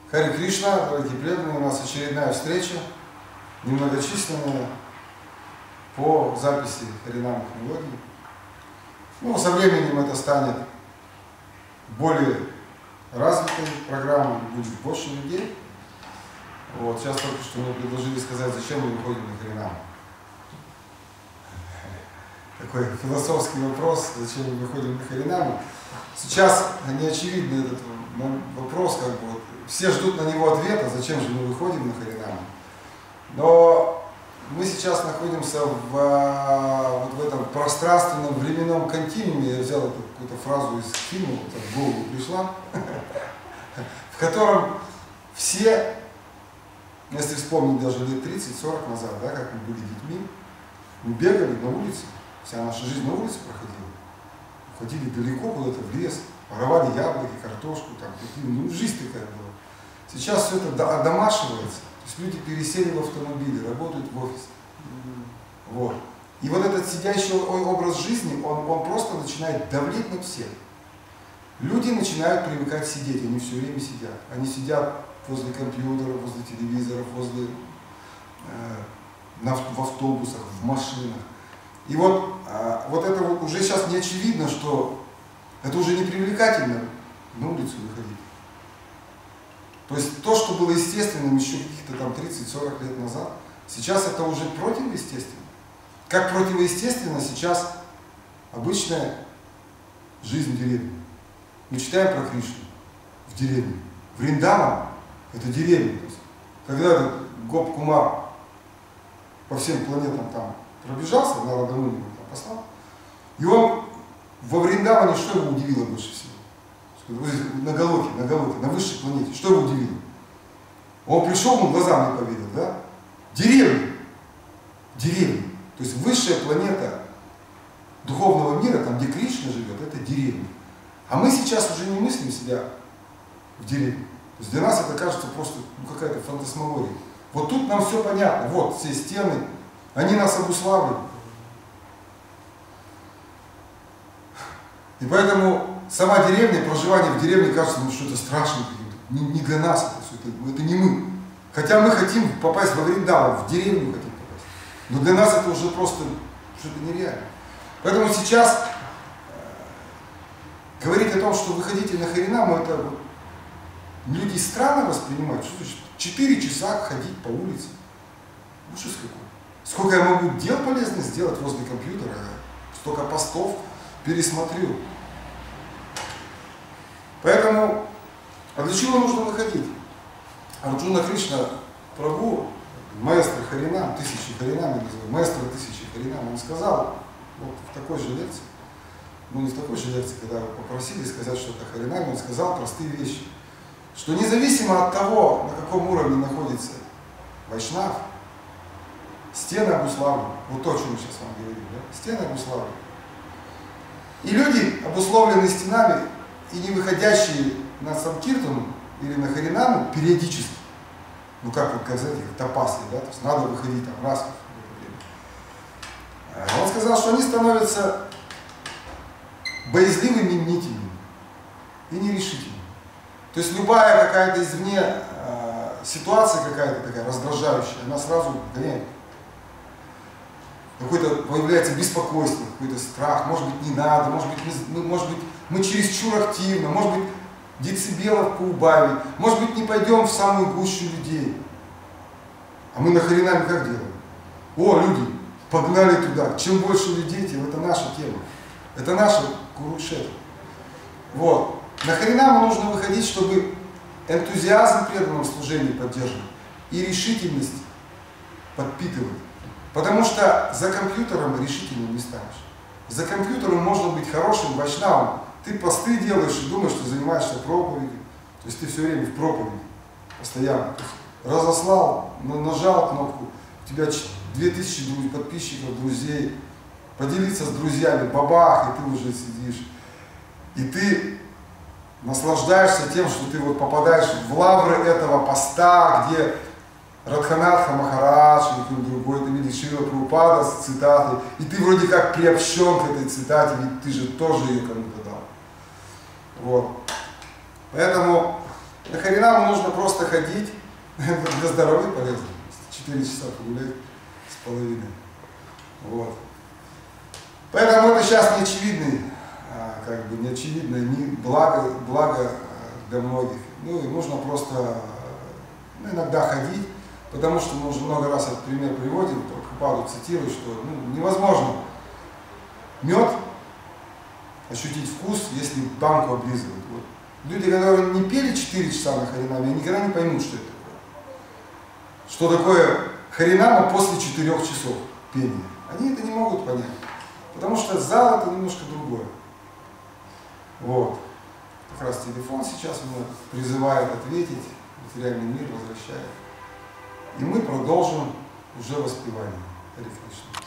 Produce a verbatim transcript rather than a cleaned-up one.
Харе Кришна, дорогие преданные, у нас очередная встреча, немногочисленная, по записи Харинамов мелодий. Ну, со временем это станет более развитой программой, будет больше людей. Вот, сейчас только что мне предложили сказать, зачем мы выходим на Харинам. Такой философский вопрос, зачем мы выходим на Харинам. Сейчас не очевидный этот вопрос, как бы, вот, все ждут на него ответа, зачем же мы выходим на Харинам. Но мы сейчас находимся в, вот в этом пространственном временном континууме. Я взял эту какую-то фразу из фильма, вот в голову пришла, в котором все, если вспомнить даже лет тридцать-сорок назад, да, как мы были детьми, мы бегали на улице, вся наша жизнь на улице проходила, ходили далеко куда-то в лес, воровали яблоки, картошку, там, ну, жизнь такая была. Сейчас все это одомашивается. То есть люди пересели в автомобили, работают в офисе. Вот. И вот этот сидящий образ жизни, он, он просто начинает давлеть на всех. Люди начинают привыкать сидеть, они все время сидят. Они сидят возле компьютеров, возле телевизоров, возле, э, на, в автобусах, в машинах. И вот, э, вот это вот уже сейчас не очевидно, что это уже не привлекательно на улицу выходить. То есть то, что было естественным еще каких-то там тридцать-сорок лет назад, сейчас это уже противоестественно. Как противоестественно сейчас обычная жизнь в деревне. Мы читаем про Кришну в деревне. Вриндаван – это деревня. То есть, когда этот Гоп-Кумар по всем планетам там пробежался, на Радамуни его там послал, и он во Вриндаване, что его удивило больше всего? На Галоке, на Галоке, на высшей планете. Что его удивило? Он пришел, он глазам не поверил, да? Деревня. Деревня. То есть высшая планета духовного мира, там где Кришна живет, это деревня. А мы сейчас уже не мыслим себя в деревне. То есть для нас это кажется просто ну, какая-то фантасмагория. Вот тут нам все понятно. Вот все стены, они нас обуславливают. И поэтому сама деревня, проживание в деревне кажется, ну что-то страшное, не, не для нас это все, это, это не мы. Хотя мы хотим попасть во Вриндаван, в деревню хотим попасть. Но для нас это уже просто что-то нереально. Поэтому сейчас э, говорить о том, что выходите на Харинам, это вот, люди странно воспринимают. Что значит четыре часа ходить по улице? Ну что какой? Сколько я могу дел полезных сделать возле компьютера, столько постов пересмотрю. Поэтому, а для чего нужно выходить? Арджуна Кришна Прабху, маэстро Харинам, тысячи Харинам, я называю, маэстро тысячи Харинам, он сказал, вот в такой же лекции, ну не в такой же лекции, когда попросили сказать что-то о Харинаме, он сказал простые вещи, что независимо от того, на каком уровне находится вайшнав, стены обуславлены, вот то, о чем мы сейчас вам говорим, да? Стены обуславлены. И люди, обусловленные стенами, и не выходящие на Санкиртану или на Харинаму периодически, ну как вот сказать, тапасли, да, то есть надо выходить там раз в время. Он сказал, что они становятся боязливыми и мнительными и нерешительными. То есть любая какая-то извне э, ситуация какая-то такая раздражающая, она сразу гоняет. Какое-то появляется беспокойство, какой-то страх, может быть не надо, может быть мы, может быть, мы чересчур активно, может быть децибелов поубавить, может быть не пойдем в самую гущу людей. А мы на Харинаме как делаем? О, люди, погнали туда, чем больше людей, тем это наша тема, это наша курушета. Вот. На Харинаму нужно выходить, чтобы энтузиазм в преданном служении поддерживать и решительность подпитывать. Потому что за компьютером решительным не станешь. За компьютером можно быть хорошим вайшнавом. Ты посты делаешь и думаешь, что занимаешься проповедью. То есть ты все время в проповеди, постоянно. Разослал, нажал кнопку, у тебя две тысячи подписчиков, друзей. Поделиться с друзьями, бабах, и ты уже сидишь. И ты наслаждаешься тем, что ты вот попадаешь в лавры этого поста, где Радханатха Махарадж или кто-нибудь другой, ты видишь Шрила Прабхупада с цитатой, и ты вроде как приобщен к этой цитате, ведь ты же тоже ее кому-то дал. Вот. Поэтому На Харинаму нужно просто ходить, для здоровья полезно. четыре часа погулять с половиной. Вот. Поэтому это сейчас не очевидный, как бы не очевидное не благо, благо для многих. Ну и нужно просто ну, иногда ходить, потому что мы уже много раз этот пример приводим, Прабхупаду цитирует, что ну, невозможно мед ощутить вкус, если банку облизывают. Вот. Люди, которые не пели четыре часа на Харинаме, никогда не поймут, что это такое. Что такое Харинама после четырёх часов пения. Они это не могут понять. Потому что зал это немножко другое. Вот. Как раз телефон сейчас меня призывает ответить, материальный мир возвращает. И мы продолжим уже воспевание. Харе Кришна.